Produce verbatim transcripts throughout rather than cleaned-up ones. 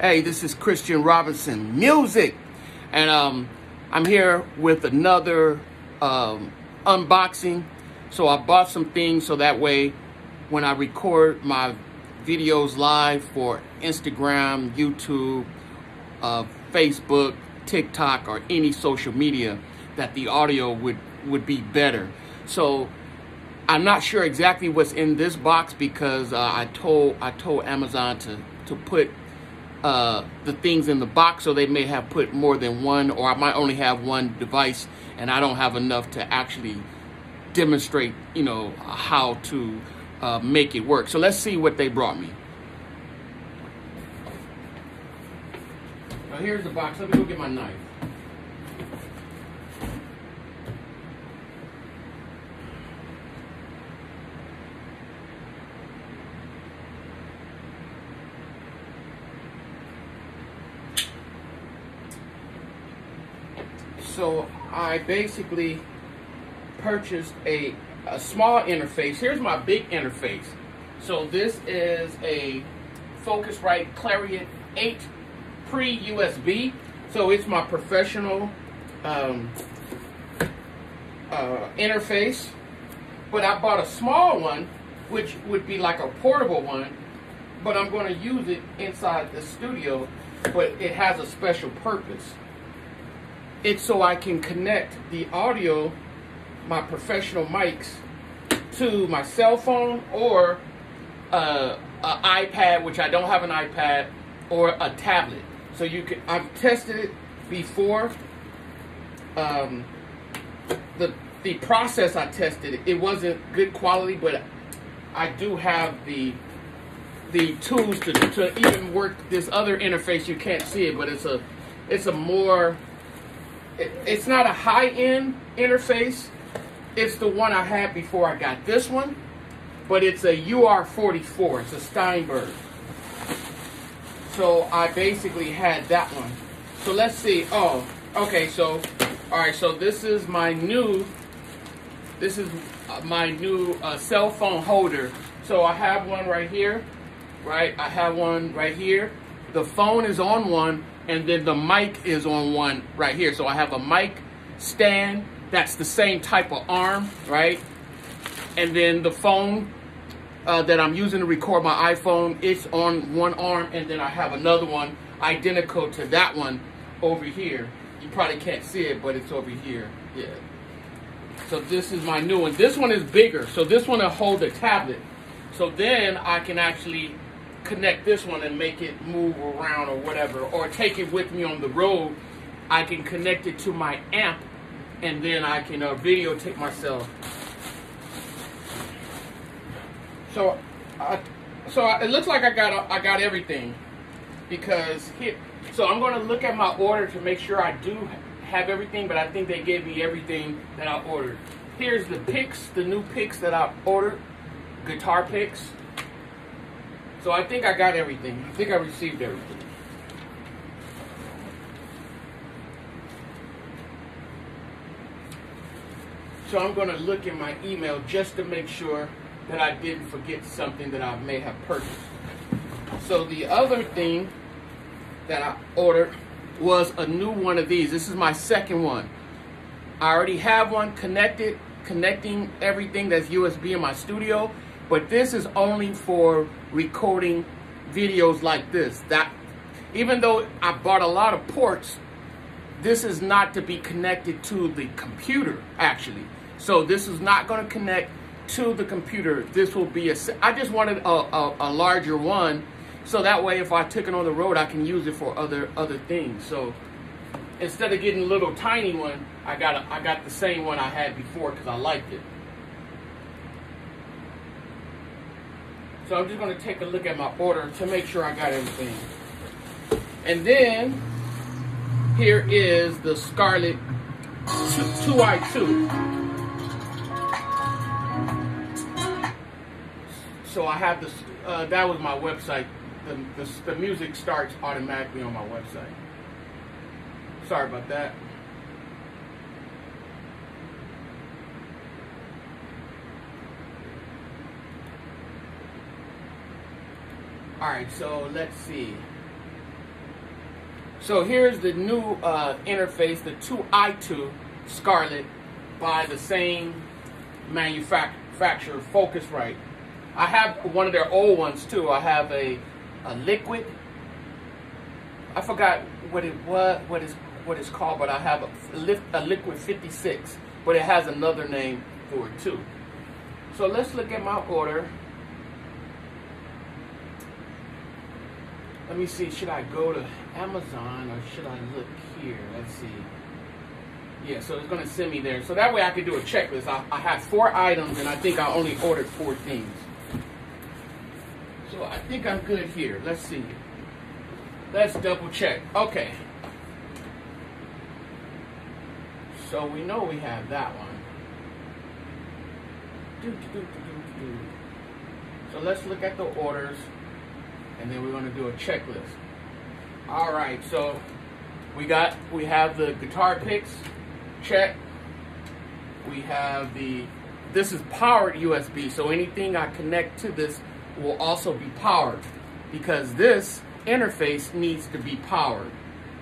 Hey, this is Christian Robinson Music, and um, I'm here with another um, unboxing. So I bought some things so that way when I record my videos live for Instagram, YouTube, uh, Facebook, TikTok, or any social media, that the audio would, would be better. So I'm not sure exactly what's in this box because uh, I told I told Amazon to, to put Uh, the things in the box, so they may have put more than one, or I might only have one device and I don't have enough to actually demonstrate, you know, how to uh, make it work. So let's see what they brought me. Now here's the box. Let me go get my knife. So I basically purchased a, a small interface. Here's my big interface. So this is a Focusrite Clarion eight pre-U S B. So it's my professional um, uh, interface. But I bought a small one, which would be like a portable one. But I'm going to use it inside the studio. But it has a special purpose. It's so I can connect the audio, my professional mics, to my cell phone or uh, an iPad, which I don't have an iPad, or a tablet. So you can. I've tested it before. Um, the the process I tested, it wasn't good quality, but I do have the the tools to to even work this other interface. You can't see it, but it's a it's a more It's not a high-end interface. It's the one I had before I got this one, but it's a U R forty-four. It's a Steinberg. So I basically had that one. So let's see. Oh, okay. So, all right. So this is my new. This is my new uh, cell phone holder. So I have one right here, right? I have one right here. The phone is on one. And then the mic is on one right here. So I have a mic stand that's the same type of arm, right? And then the phone uh, that I'm using to record my iPhone, it's on one arm. And then I have another one identical to that one over here. You probably can't see it, but it's over here. Yeah. So this is my new one. This one is bigger. So this one will hold a tablet. So then I can actually connect this one and make it move around or whatever, or take it with me on the road. I can connect it to my amp, and then I can uh, videotape myself. So, uh, so it looks like I got I got everything, because here. So I'm going to look at my order to make sure I do have everything, but I think they gave me everything that I ordered. Here's the picks, the new picks that I ordered, guitar picks. So I think I got everything. I think I received everything. So I'm going to look in my email just to make sure that I didn't forget something that I may have purchased. So the other thing that I ordered was a new one of these. This is my second one. I already have one connected, connecting everything that's U S B in my studio. But this is only for recording videos like this. That, even though I bought a lot of ports, this is not to be connected to the computer, actually. So this is not going to connect to the computer. This will be a, I just wanted a, a, a larger one, so that way if I took it on the road, I can use it for other other things. So instead of getting a little tiny one, I got a, I got the same one I had before because I liked it. So I'm just going to take a look at my order to make sure I got everything. And then here is the Scarlett two i two. So I have this, uh, that was my website. The, the, the music starts automatically on my website. Sorry about that. All right, so let's see. So here's the new uh, interface, the two i two Scarlett by the same manufacturer, Focusrite. I have one of their old ones too. I have a, a liquid. I forgot what it was, what is what it's called, but I have a, a liquid fifty-six, but it has another name for it too. So let's look at my order. Let me see, should I go to Amazon or should I look here? Let's see. Yeah, so it's going to send me there. So that way I can do a checklist. I, I have four items and I think I only ordered four things. So I think I'm good here. Let's see. Let's double check. Okay. So we know we have that one. Do, do, do, do, do, do. So let's look at the orders. And then we're going to do a checklist. All right, so we got we have the guitar picks, check. We have the this is powered U S B, so anything I connect to this will also be powered because this interface needs to be powered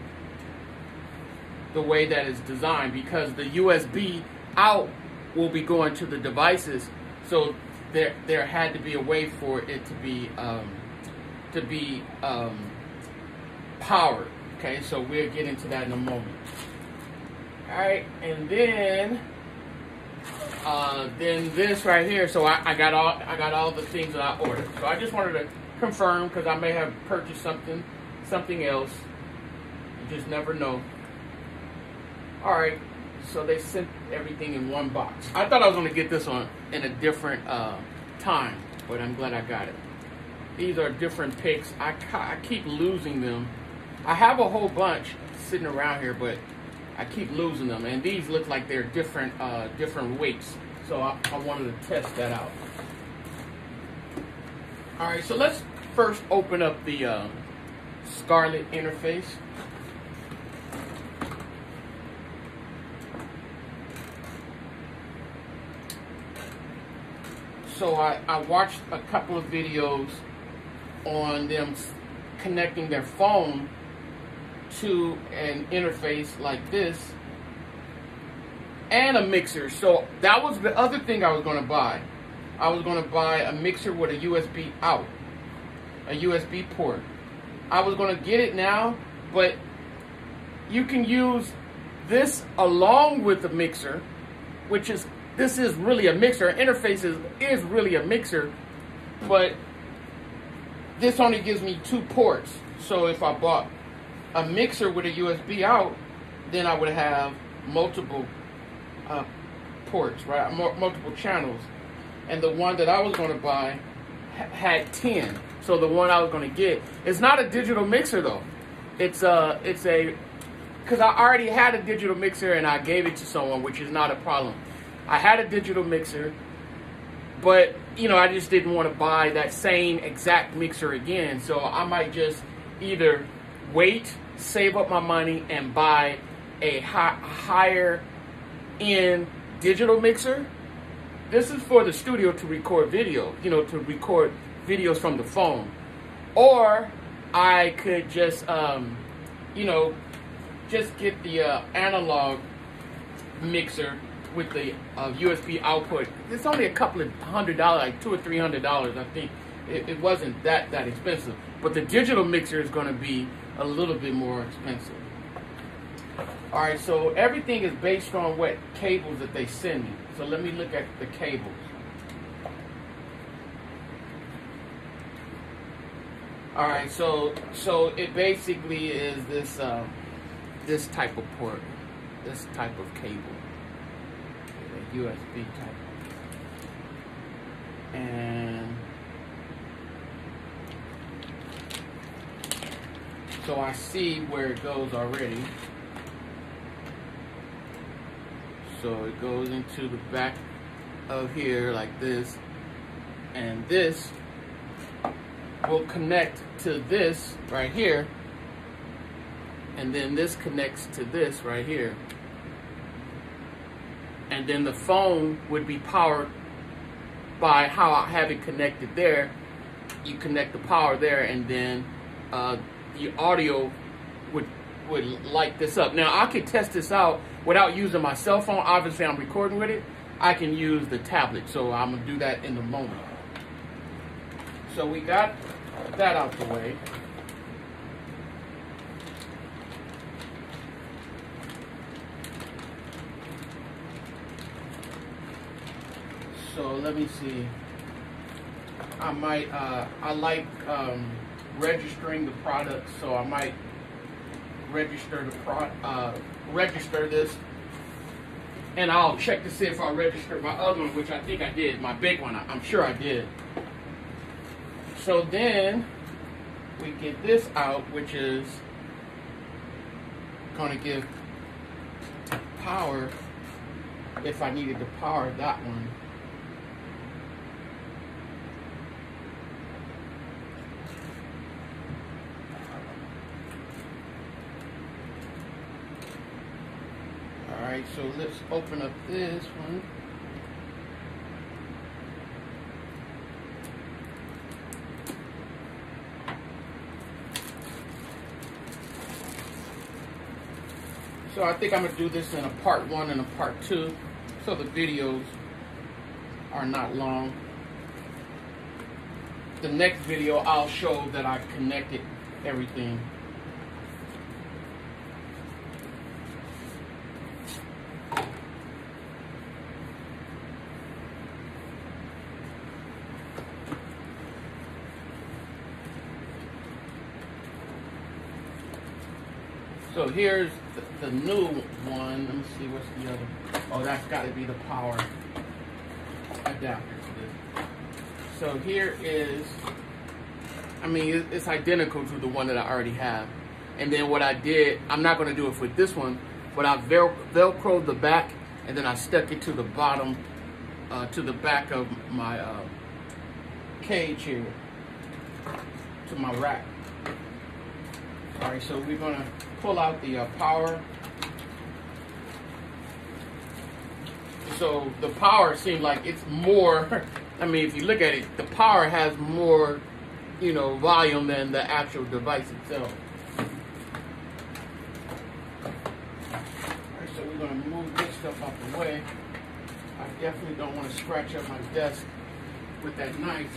the way that it's designed because the U S B out will be going to the devices, so there there had to be a way for it to be um, to be um, powered. Okay, so we'll get into that in a moment. All right, and then uh, then this right here. So I, I got all I got all the things that I ordered. So I just wanted to confirm because I may have purchased something something else. You just never know. All right, so they sent everything in one box. I thought I was going to get this one in a different uh, time, but I'm glad I got it. These are different picks. I, I keep losing them. I have a whole bunch sitting around here, but I keep losing them. And these look like they're different uh, different weights. So I, I wanted to test that out. All right, so let's first open up the uh, Scarlett interface. So I, I watched a couple of videos on them connecting their phone to an interface like this and a mixer. So that was the other thing I was going to buy. I was going to buy a mixer with a U S B out, a U S B port. I was going to get it now, but you can use this along with the mixer, which is, this is really a mixer. Interface is, is really a mixer, but this only gives me two ports. So if I bought a mixer with a U S B out, then I would have multiple uh, ports, right? M multiple channels. And the one that I was going to buy ha had ten. So the one I was going to get, it's not a digital mixer though. It's a, it's a, because I already had a digital mixer and I gave it to someone, which is not a problem. I had a digital mixer, but you know, I just didn't want to buy that same exact mixer again. So I might just either wait, save up my money, and buy a high, higher end digital mixer. This is for the studio to record video, you know, to record videos from the phone. Or I could just, um, you know, just get the uh, analog mixer with the uh, U S B output. It's only a couple of hundred dollars, like two or three hundred dollars, I think. It, it wasn't that that expensive, but the digital mixer is going to be a little bit more expensive. All right, so everything is based on what cables that they send me. So let me look at the cables. All right, so so it basically is this uh, this type of port, this type of cable. U S B type. And so I see where it goes already. So it goes into the back of here like this, and this will connect to this right here, and then this connects to this right here. And then the phone would be powered by how I have it connected there. You connect the power there, and then uh, the audio would would light this up. Now, I could test this out without using my cell phone. Obviously, I'm recording with it. I can use the tablet, so I'm going to do that in the moment. So we got that out the way. So let me see. I might, uh, I like um, registering the product, so I might register the pro, uh, register this, and I'll check to see if I registered my other one, which I think I did, my big one. I'm sure I did. So then we get this out, which is going to give power if I needed to power that one. Alright, so let's open up this one. So I think I'm going to do this in a part one and a part two, so the videos are not long. The next video I'll show that I've connected everything. So here's the, the new one. Let me see, what's the other? Oh, that's got to be the power adapter to this. So here is, I mean, it's identical to the one that I already have. And then what I did, I'm not going to do it for this one, but I vel velcroed the back, and then I stuck it to the bottom, uh, to the back of my uh, cage here, to my rack. All right, so we're gonna pull out the uh, power. So the power seems like it's more, I mean, if you look at it, the power has more, you know, volume than the actual device itself. All right, so we're gonna move this stuff out the way. I definitely don't want to scratch up my desk with that knife.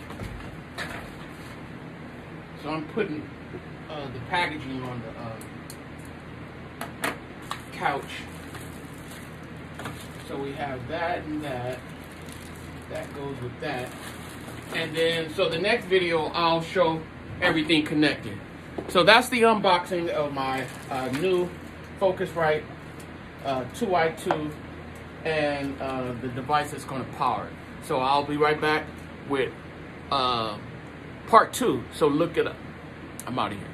So I'm putting Uh, the packaging on the uh, couch. So we have that and that. That goes with that. And then, so the next video, I'll show everything connected. So that's the unboxing of my uh, new Focusrite uh, two i two and uh, the device that's going to power it. So I'll be right back with uh, part two. So look it up. I'm out of here.